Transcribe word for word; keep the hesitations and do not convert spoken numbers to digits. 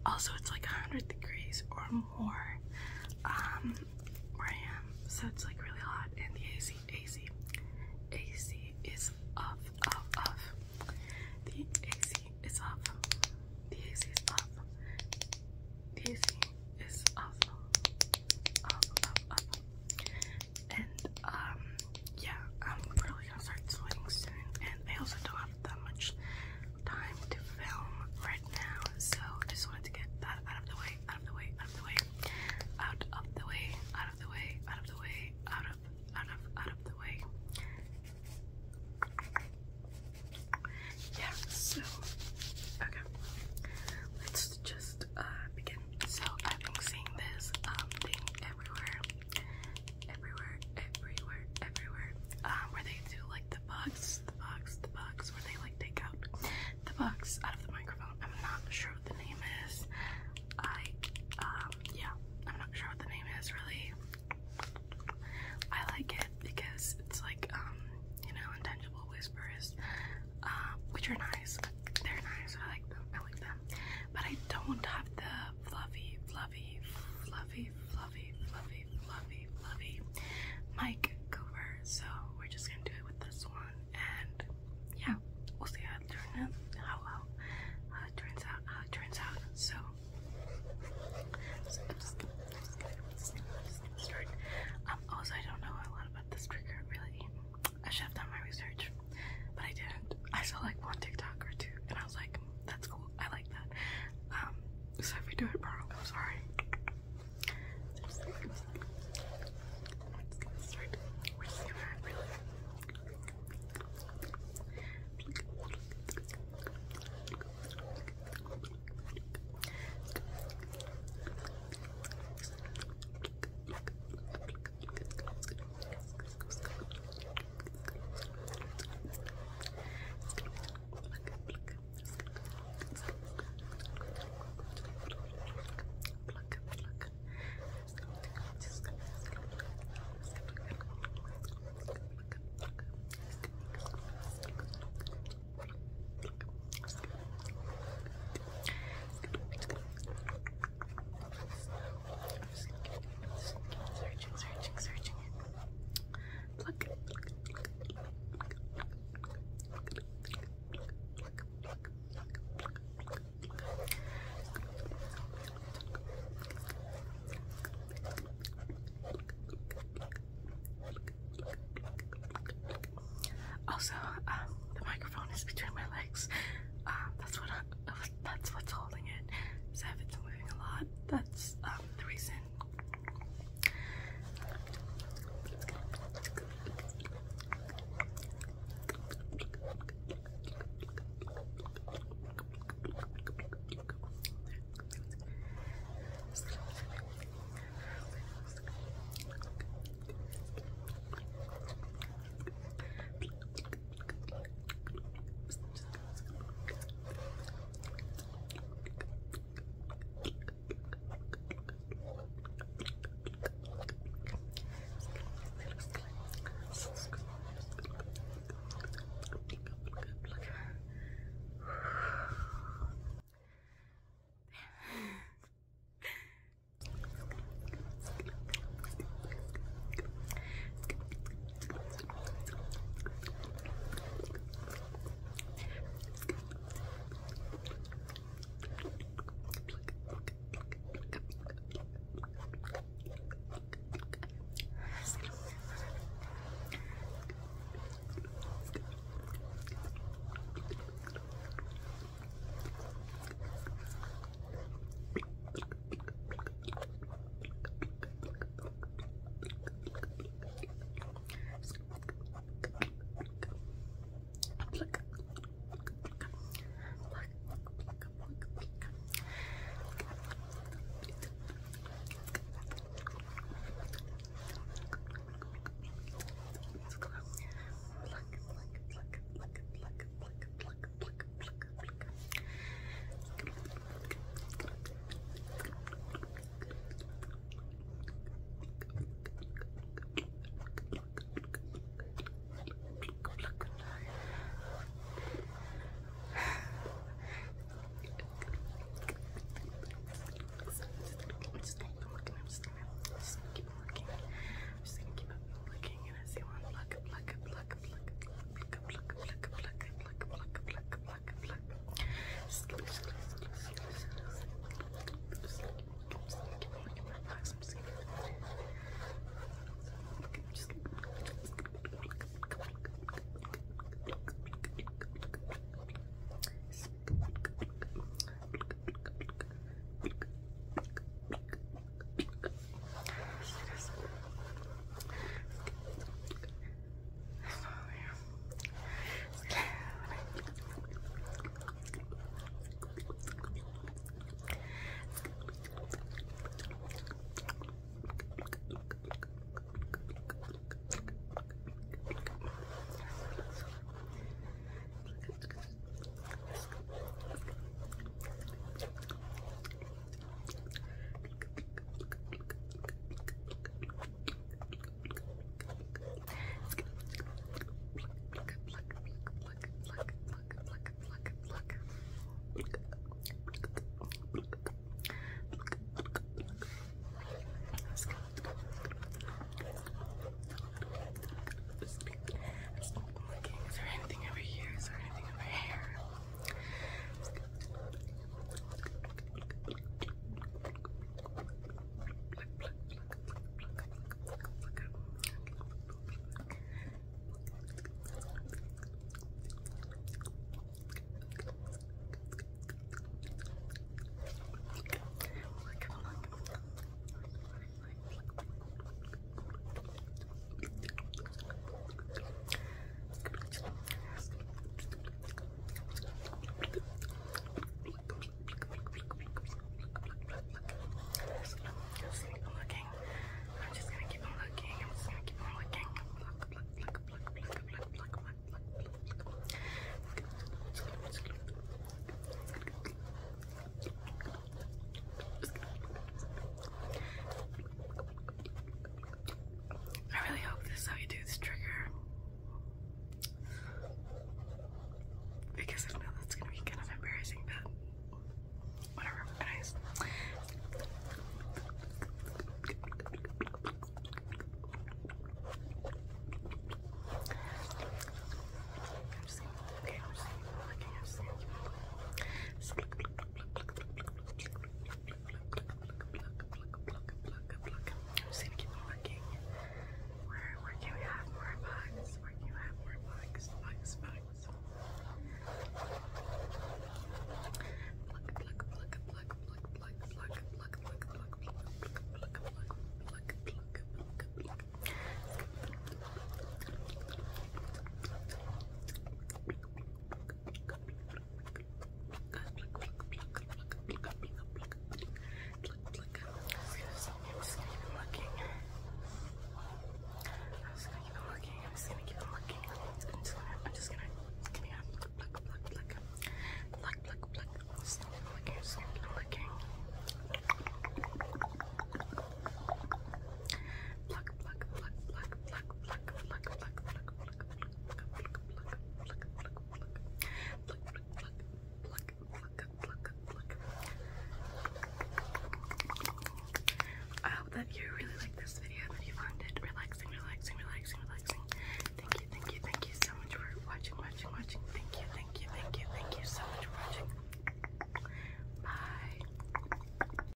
Also, it's like one hundred degrees or more um, where I am, so it's like really hot, and the A C, A C, A C is off, off, off. The A C is off. The A C is off. The A C is off, off, off, off. And um, yeah, I'm really gonna start sweating soon, and I also don't have that much time to film right now, so I just wanted to get that out of the way, out of the way, out of the way, out of the way, out of the way, out of the way, out of, out of, out of the way. Yeah, so, okay, let's just uh, begin. So, I've been seeing this um, thing everywhere, everywhere, everywhere, everywhere, um, where they do like the bugs, the bugs, the bugs, where they like take out the bugs out of the microphone. I'm not sure what the name is. I, um, yeah, I'm not sure what the name is really. I like it because it's like, um, you know, intangible whispers, uh, which are nice. They're nice. I like them. I like them. But I don't have the fluffy, fluffy, fluffy, fluffy, fluffy, fluffy, fluffy mic cover. So we're just gonna do it with this one, and yeah, we'll see how it turns out. How how how it turns out. How it turns out. So, so I'm just gonna, I'm just gonna, I'm just gonna, I'm just gonna start. Um, also, I don't know a lot about this trigger really. I should have done my research, but I didn't. I saw like one TikTok or two, and I was like, that's cool. I like that. Um, so if we do it wrong, I'm sorry. So just, I'm just gonna, I'm just gonna start. We're just gonna really. Searching, searching, searching it. Pluck, pluck, pluck, pluck, pluck, pluck, pluck, pluck, pluck, pluck. Also, um, the microphone is between my legs,